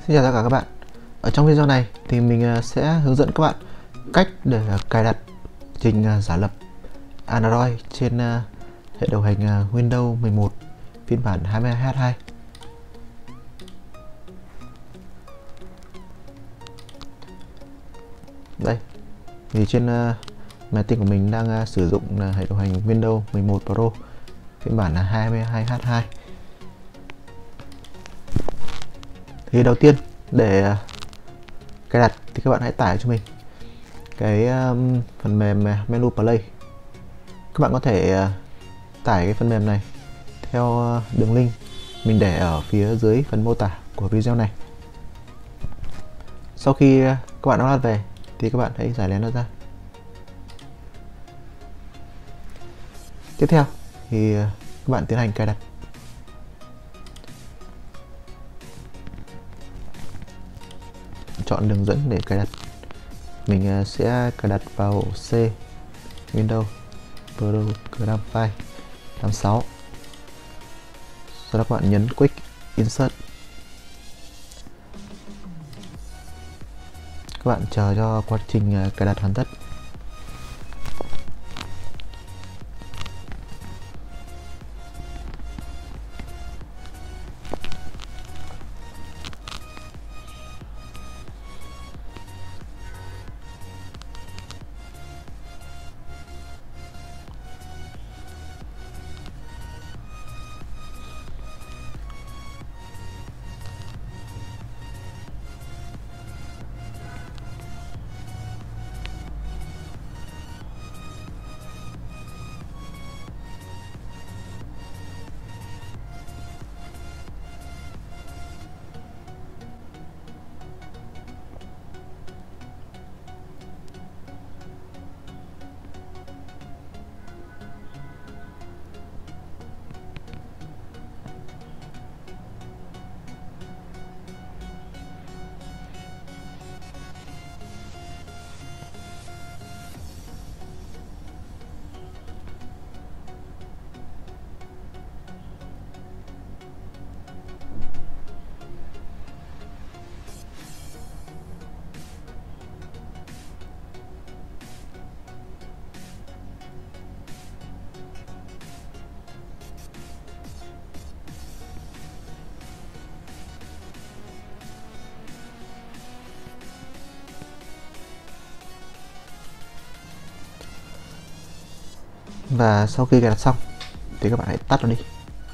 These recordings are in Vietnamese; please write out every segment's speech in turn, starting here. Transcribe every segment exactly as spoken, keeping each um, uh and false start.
Xin chào tất cả các bạn. Ở trong video này thì mình sẽ hướng dẫn các bạn cách để cài đặt trình giả lập Android trên hệ điều hành Windows mười một phiên bản hai mươi hai H hai. Đây, thì trên máy tính của mình đang sử dụng là hệ điều hành Windows mười một Pro phiên bản là hai mươi hai H hai. Thì đầu tiên để cài đặt thì các bạn hãy tải cho mình cái um, phần mềm Menu Play. Các bạn có thể uh, tải cái phần mềm này theo uh, đường link mình để ở phía dưới phần mô tả của video này. Sau khi uh, các bạn download về thì các bạn hãy giải lén nó ra. Tiếp theo thì uh, các bạn tiến hành cài đặt. Chọn đường dẫn để cài đặt. Mình sẽ cài đặt vào ổ C Windows Program File tám sáu. Sau đó các bạn nhấn Quick Insert. Các bạn chờ cho quá trình cài đặt hoàn tất. Và sau khi cài đặt xong thì các bạn hãy tắt nó đi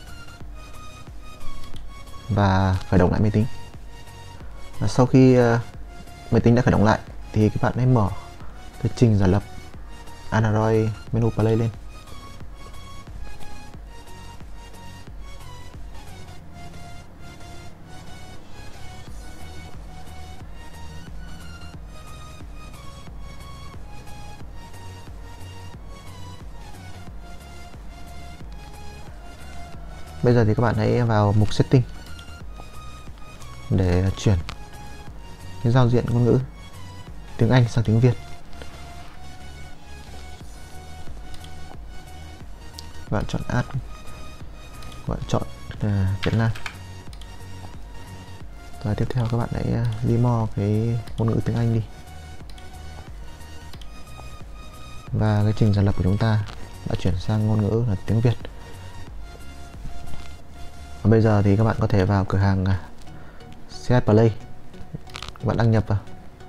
và khởi động lại máy tính. Và sau khi uh, máy tính đã khởi động lại thì các bạn hãy mở cái trình giả lập Android Menu Play lên. Bây giờ thì các bạn hãy vào mục Setting để chuyển cái giao diện ngôn ngữ tiếng Anh sang tiếng Việt. Các bạn chọn Add, các bạn chọn uh, Việt Nam. Và tiếp theo các bạn hãy remove cái ngôn ngữ tiếng Anh đi. Và cái trình giả lập của chúng ta đã chuyển sang ngôn ngữ là tiếng Việt. Và bây giờ thì các bạn có thể vào cửa hàng xê ét Play, các bạn đăng nhập vào.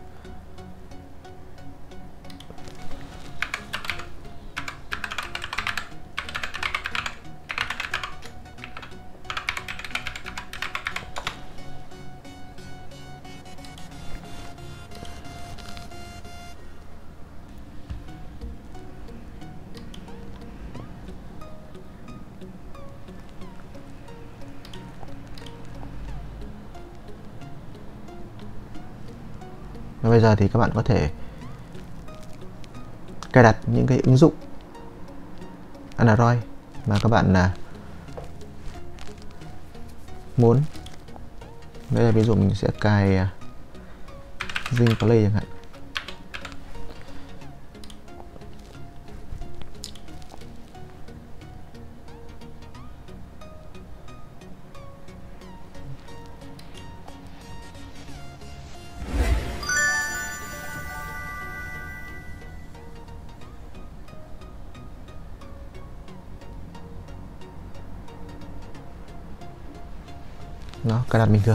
Và bây giờ thì các bạn có thể cài đặt những cái ứng dụng Android mà các bạn là muốn. Đây là ví dụ mình sẽ cài Zing Play chẳng hạn. nó cài đặt bình thường.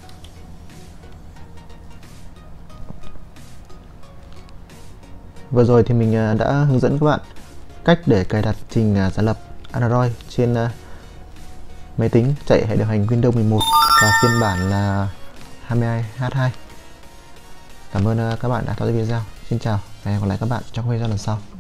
Vừa rồi thì mình đã hướng dẫn các bạn cách để cài đặt trình giả lập Android trên máy tính chạy hệ điều hành Windows mười một và phiên bản là hai mươi hai H hai. Cảm ơn các bạn đã theo dõi video. Xin chào và hẹn gặp lại các bạn trong video lần sau.